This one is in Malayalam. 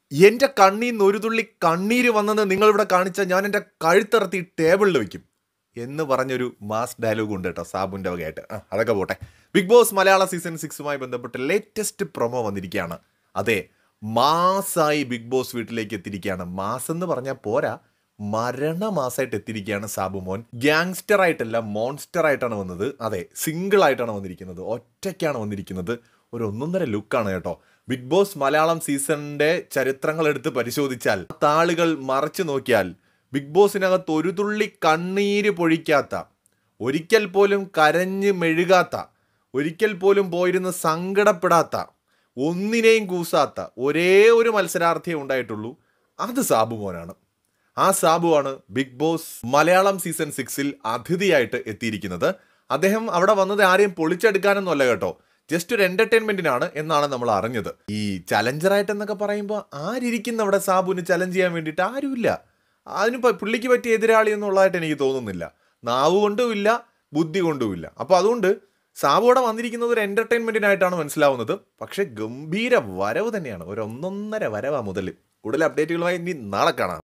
എന്റെ കണ്ണീന്ന് ഒരു തുള്ളി കണ്ണീര് വന്നെന്ന് നിങ്ങളിവിടെ കാണിച്ച ഞാൻ എൻ്റെ കഴുത്തിറത്തി ടേബിളിൽ വെക്കും എന്ന് പറഞ്ഞൊരു മാസ് ഡയലോഗ് ഉണ്ട് കേട്ടോ സാബുവിൻ്റെ വകയായിട്ട്. അതൊക്കെ പോട്ടെ. ബിഗ് ബോസ് മലയാള സീസൺ 6മായി ബന്ധപ്പെട്ട് ലേറ്റസ്റ്റ് പ്രൊമോ വന്നിരിക്കുകയാണ്. അതെ, മാസായി ബിഗ് ബോസ് വീട്ടിലേക്ക് എത്തിയിരിക്കുകയാണ്. മാസം എന്ന് പറഞ്ഞാൽ പോരാ, മരണമാസമായിട്ട് എത്തിയിരിക്കുകയാണ് സാബു മോൻ. ഗ്യാങ്സ്റ്റർ ആയിട്ടല്ല, മോൺസ്റ്റർ ആയിട്ടാണ് വന്നത്. അതെ, സിംഗിൾ ആയിട്ടാണ് വന്നിരിക്കുന്നത്, ഒറ്റയ്ക്കാണ് വന്നിരിക്കുന്നത്. ഒരു ഒന്നൊന്നര ലുക്കാണ് കേട്ടോ. ബിഗ് ബോസ് മലയാളം സീസണിന്റെ ചരിത്രങ്ങൾ എടുത്ത് പരിശോധിച്ചാൽ, താളുകൾ മറച്ചു നോക്കിയാൽ, ബിഗ് ബോസിനകത്ത് ഒരു തുള്ളി കണ്ണീര് പൊഴിക്കാത്ത, ഒരിക്കൽ പോലും കരഞ്ഞ് മെഴുകാത്ത, ഒരിക്കൽ പോലും പോയിരുന്ന് സങ്കടപ്പെടാത്ത, ഒന്നിനെയും കൂസാത്ത ഒരേ ഒരു മത്സരാർത്ഥിയേ ഉണ്ടായിട്ടുള്ളൂ. അത് സാബു മോനാണ്. ആ സാബുവാണ് ബിഗ് ബോസ് മലയാളം സീസൺ 6ൽ അതിഥിയായിട്ട് എത്തിയിരിക്കുന്നത്. അദ്ദേഹം അവിടെ വന്നത് ആരെയും പൊളിച്ചെടുക്കാനൊന്നും അല്ല കേട്ടോ, ജസ്റ്റ് ഒരു എന്റർടൈൻമെന്റിനാണ് എന്നാണ് നമ്മൾ അറിഞ്ഞത്. ഈ ചലഞ്ചറായിട്ട് എന്നൊക്കെ പറയുമ്പോൾ ആരിയ്ക്കുന്ന അവിടെ സാബുവിന് ചലഞ്ച് ചെയ്യാൻ വേണ്ടിയിട്ട് ആരുമില്ല. അതിന് പുള്ളിക്ക് പറ്റിയ എതിരാളി എന്നുള്ളതായിട്ട് എനിക്ക് തോന്നുന്നില്ല. നാവ് കൊണ്ടുമില്ല, ബുദ്ധി കൊണ്ടുമില്ല. അപ്പോൾ അതുകൊണ്ട് സാബു അവിടെ വന്നിരിക്കുന്നത് ഒരു എന്റർടൈൻമെന്റിനായിട്ടാണ് മനസ്സിലാവുന്നത്. പക്ഷെ ഗംഭീര വരവ് തന്നെയാണ്, ഒരു ഒന്നൊന്നര വരവാ മുതൽ. കൂടുതൽ അപ്ഡേറ്റുകളുമായി ഇനി നാളെ കാണാം.